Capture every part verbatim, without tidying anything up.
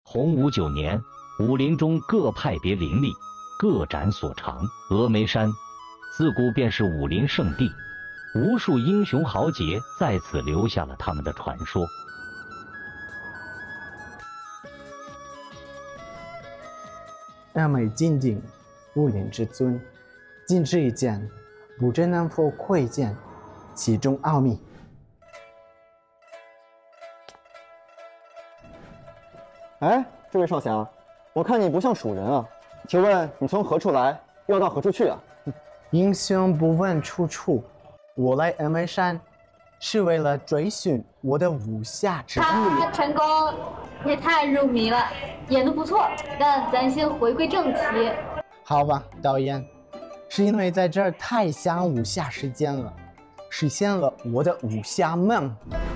洪武九年，武林中各派别林立，各展所长。峨眉山自古便是武林圣地，无数英雄豪杰在此留下了他们的传说。 峨眉金顶，武林之尊，今之一见，不知能否窥见其中奥秘。 哎，这位少侠，我看你不像蜀人啊，请问你从何处来，要到何处去啊？ 英雄不问出处，我来峨眉山是为了追寻我的武侠之路。 啊，成功，你也太入迷了，演得不错，但咱先回归正题。 好吧，导演，是因为在这儿太想武侠时间了，实现了我的武侠梦。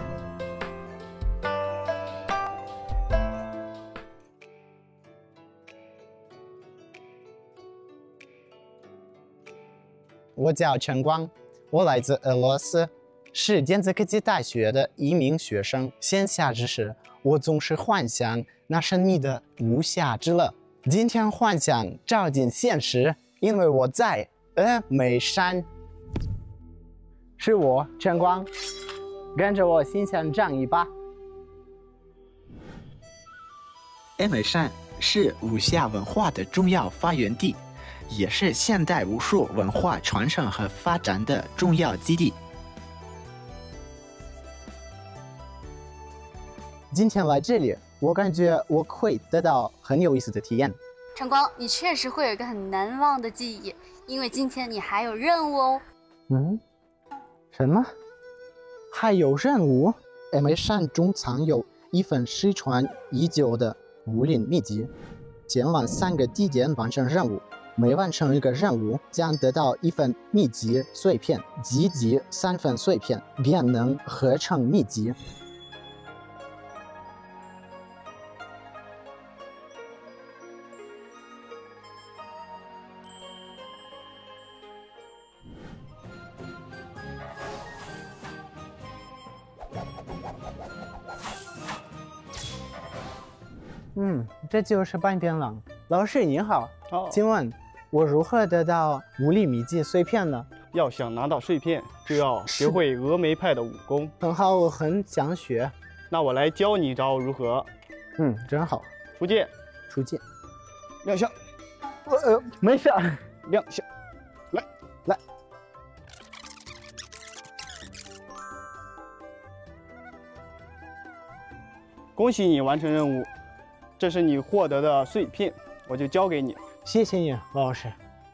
我叫陈光，我来自俄罗斯，是电子科技大学的一名学生。闲暇之时，我总是幻想那神秘的武侠之乐。今天幻想照进现实，因为我在峨眉山。是我陈光，跟着我心想战一把。 峨眉山是武侠文化的重要发源地，也是现代武术文化传承和发展的重要基地。 今天来这里，我感觉我会得到很有意思的体验。 晨光，你确实会有一个很难忘的记忆，因为今天你还有任务哦。 嗯？什么？还有任务？峨眉山中藏有一份失传已久的武林秘籍，前往三个地点完成任务。每完成一个任务，将得到一份秘籍碎片，集结三份碎片，便能合成秘籍。嗯，这就是半边狼。老师你好， 哦， 请问我如何得到武林秘籍碎片呢？ 要想拿到碎片，就要学会峨眉派的武功。 很好，我很想学。 那我来教你一招如何？ 嗯，真好。 出剑， 出剑， 亮相。 呃呃，没事。 亮相，来来。 恭喜你完成任务，这是你获得的碎片，我就交给你。 谢谢你，王老师。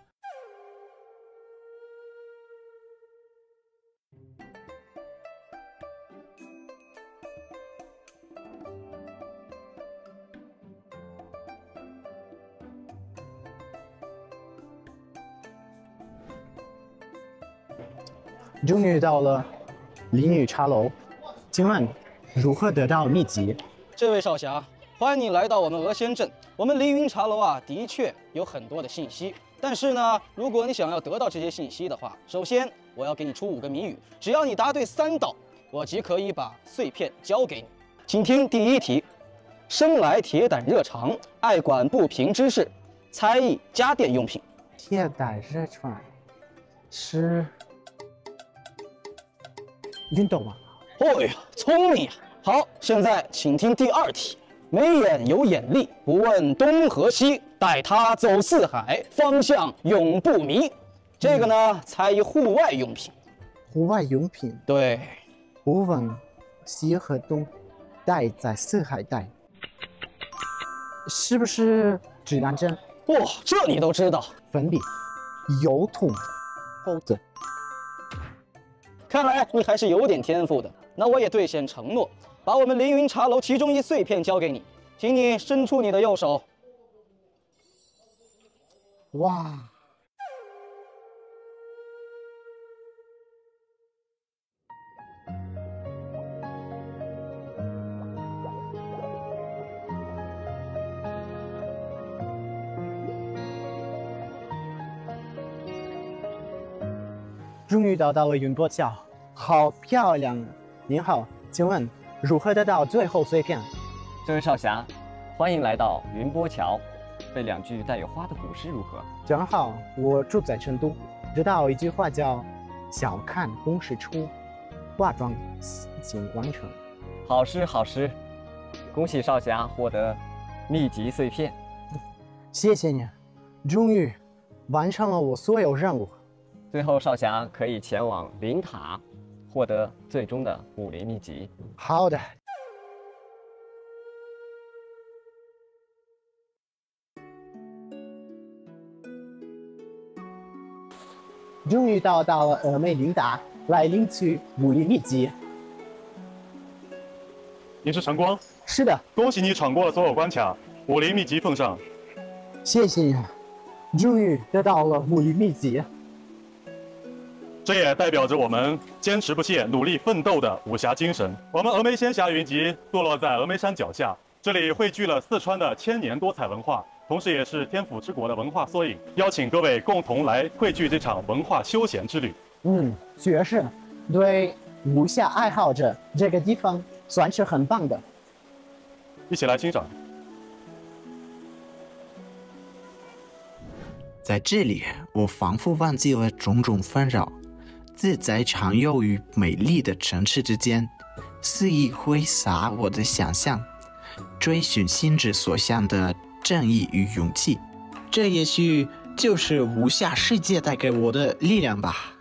终于到了林语茶楼，请问如何得到秘籍？ 这位少侠，欢迎你来到我们峨仙镇。我们凌云茶楼啊，的确有很多的信息，但是呢，如果你想要得到这些信息的话，首先我要给你出五个谜语，只要你答对三道，我即可以把碎片交给你。请听第一题：生来铁胆热肠，爱管不平之事，猜疑家电用品。 铁胆热肠是运动吗？ 哦呀，聪明呀！好，现在请听第二题。眉眼有眼力，不问东和西，待他走四海，方向永不迷。这个呢，猜疑户外用品。 户外用品， 对， 不问西和东，待在四海待，是不是指南针？ 哇、哦，这你都知道。 粉笔、油桶、猴子。 看来你还是有点天赋的。那我也兑现承诺，把我们凌云茶楼其中一碎片交给你，请你伸出你的右手。 哇！终于找到了云波桥，好漂亮啊！您好，请问如何得到最后碎片？ 这位少侠， 欢迎来到云波桥，背两句带有花的古诗如何？ 正好我住在成都，知道一句话叫“小看公事出，化妆进官城”。 好诗好诗，恭喜少侠获得秘籍碎片。 谢谢你，终于完成了我所有任务。 最后，少侠可以前往灵塔，获得最终的武林秘籍。 好的。终于到达了峨眉灵塔，来领取武林秘籍。 你是晨光？ 是的。 恭喜你闯过了所有关卡，武林秘籍奉上。 谢谢你，终于得到了武林秘籍。 这也代表着我们坚持不懈、努力奋斗的武侠精神。我们峨眉仙侠云集坐落在峨眉山脚下，这里汇聚了四川的千年多彩文化，同时也是天府之国的文化缩影。邀请各位共同来汇聚这场文化休闲之旅。 嗯，确实，对武侠爱好者，这个地方算是很棒的。 一起来欣赏。 在这里，我仿佛忘记了种种纷扰。自在畅游于美丽的城市之间，肆意挥洒我的想象，追寻心之所向的正义与勇气。这也许就是武侠世界带给我的力量吧。